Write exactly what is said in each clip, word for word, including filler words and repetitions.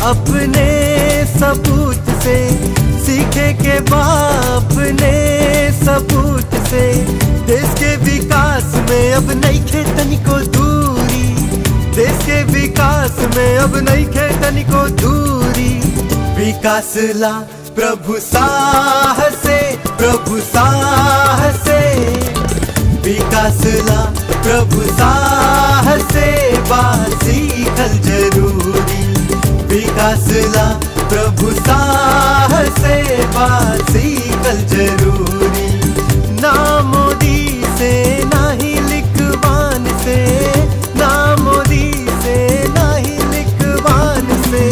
अपने सबूत से, सीखे के बाप ने सबूत से। देश के विकास में अब नहीं खे तनिको दूरी, देश के विकास में अब नहीं खे तनिको दूरी। विकास ला प्रभु साहसे, प्रभु साहसे, विकास ला प्रभु साहसे बा सीखल जरूरी। विकास ला प्रभु साहसे बा सीखल जरूरी। ना मोदी से ना ही लिखवान से, ना मोदी से ना ही लिखवान से।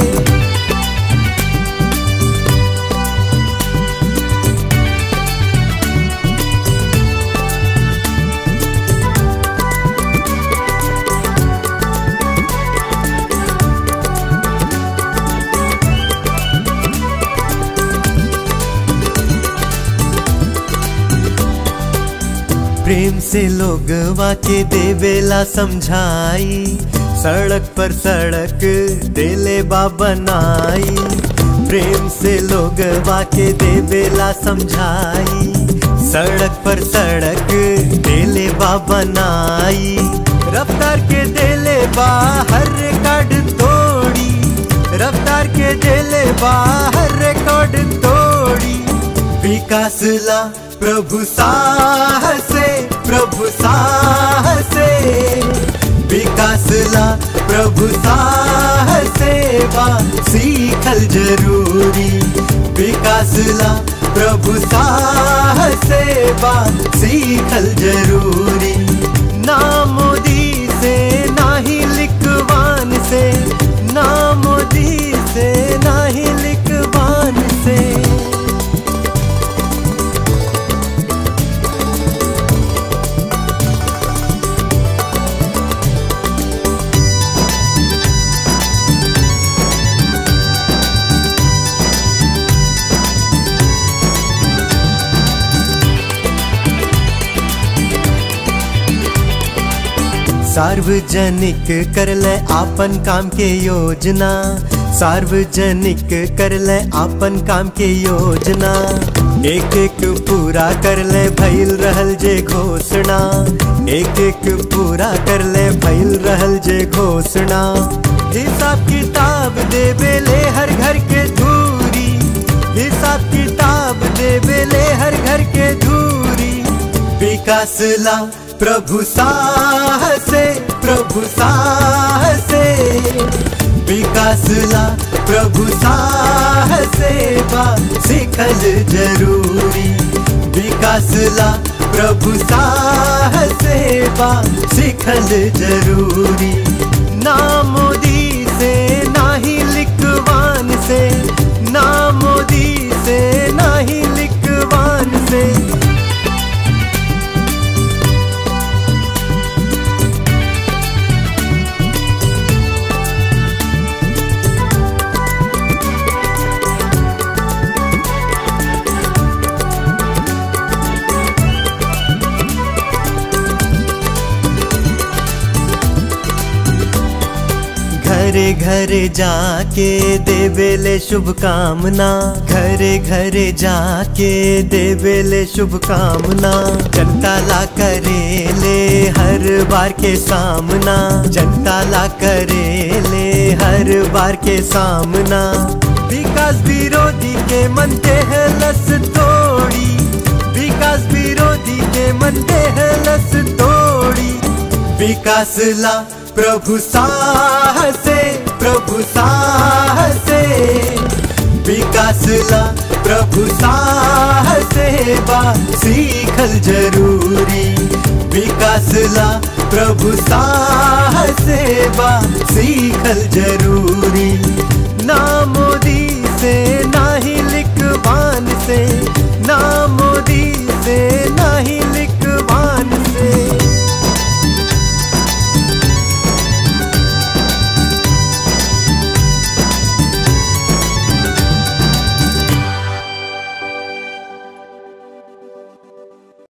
प्रेम से लोग वाके देवेला समझाई, सड़क पर सड़क देले बा बनाई। प्रेम से लोग वाके देवेला समझाई, सड़क पर सड़क देले बा बनाई। रफ्तार के देले बा हर रिकॉर्ड तोड़ी, रफ्तार के देले बा हर रिकॉर्ड तोड़ी। विकास ला प्रभु साहसे, प्रभु साहसे, विकास ला प्रभु साहसे बा सीखल जरूरी। विकास ला प्रभु साहसे बा सीखल जरूरी। ना मोदी से ना ही लिखवान से, ना मोदी से ना ही लिखवान से। सार्वजनिक कर ले आपन काम के योजना, सार्वजनिक कर ले आपन काम के योजना। एक एक पूरा कर ले भइल रहल जे घोषणा, एक एक पूरा कर ले भइल रहल जे घोषणा। हिसाब किताब देवे ले हर घर के धूरी, हिसाब किताब देवे ले हर घर के धूरी। विकास ला प्रभु साहसे, प्रभु साहसे, विकास ला प्रभु साहसे बा सीखल जरूरी। विकास ला प्रभु साहसे बा सीखल जरूरी। ना मोदी से ना ही लिखवान से, ना मोदी से ना ही लिखवान से। घरे घरे जाके देवेले शुभकामना, घरे घरे जाके देवेले शुभकामना। जनता ला करेले हर बार के सामना, जनता ला करेले हर बार के सामना। विकास विरोधी के मनते है लस तोड़ी, विकास विरोधी के मनते है लस तोड़ी। विकास ला प्रभु साहसे, प्रभु साहसे, विकास ला प्रभु साहसे बा सीखल जरूरी। विकास ला प्रभु साहसे बा सीखल जरूरी। ना मोदी से ना ही लिखवान से, ना मोदी से